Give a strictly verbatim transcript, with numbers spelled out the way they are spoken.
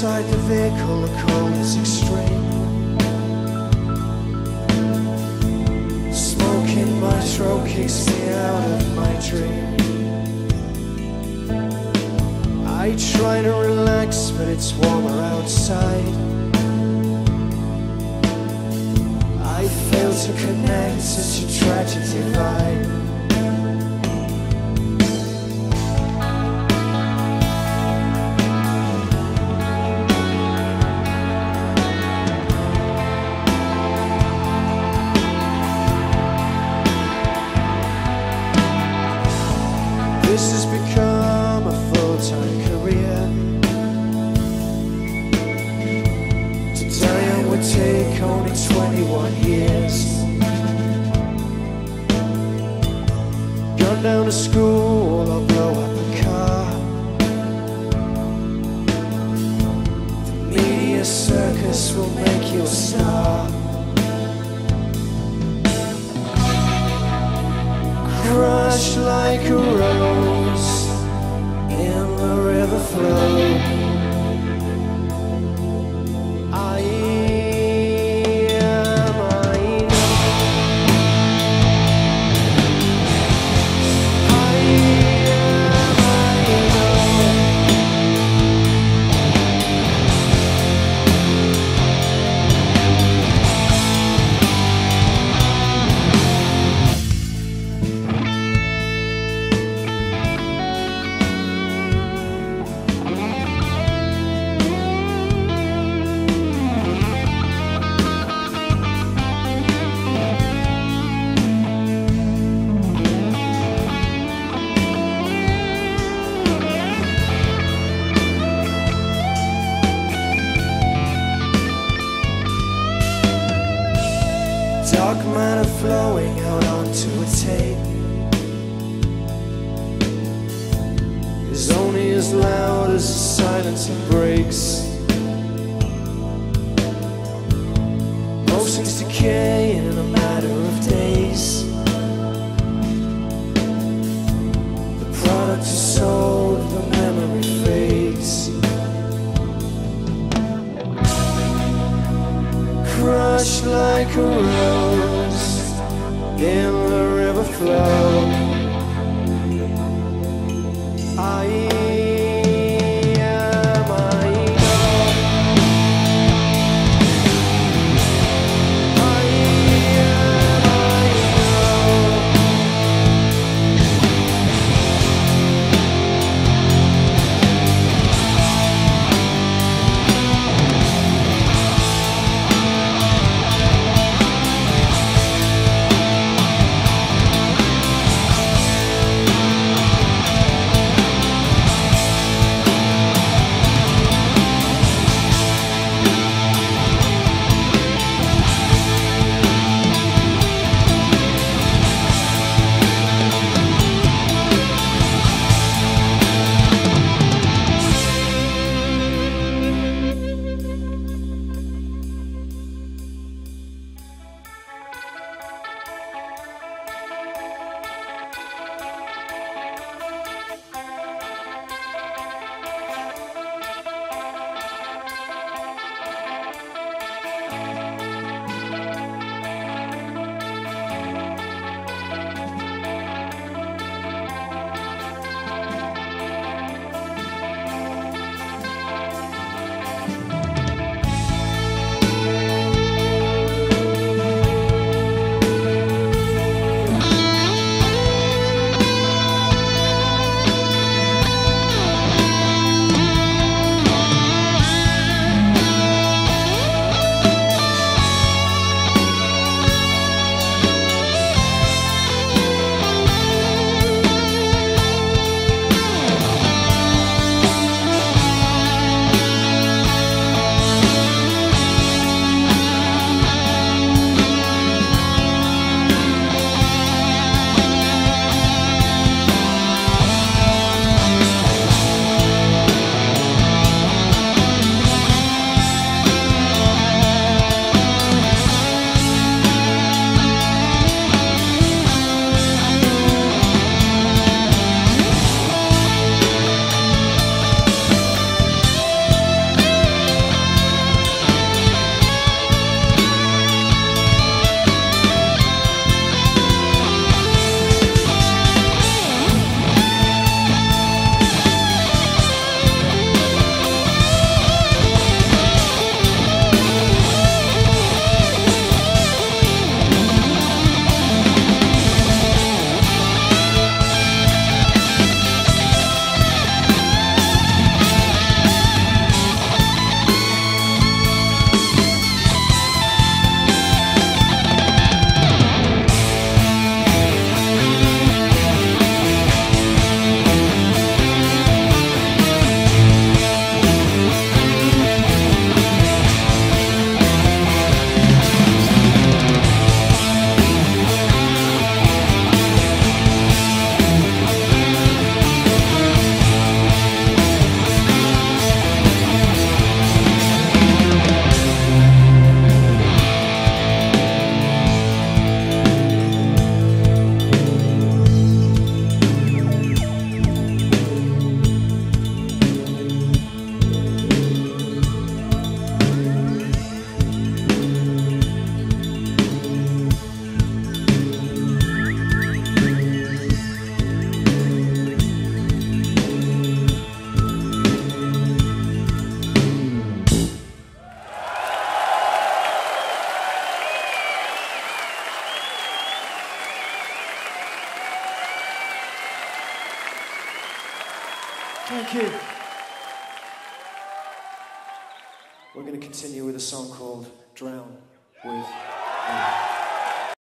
inside the vehicle, the cold is extreme. Smoke in my throat kicks me out of my dream. I try to relax, but it's warmer outside. I fail to connect, such a tragic divide. This has become a full-time career. To die young would take only twenty-one years. Gone down to school or blow up a car. The media circus will make you a star. Crushed like a rose in the river flow. I am, I know. I am, I know. Dark matter flowing out onto a tape is only as loud as the silence it breaks. Most things decay in a matter of days. The product is sold, the memory fades. Crushed like a rose in the river flow. I am, I know. I am, I know. Thank you. We're going to continue with a song called Drown With Me.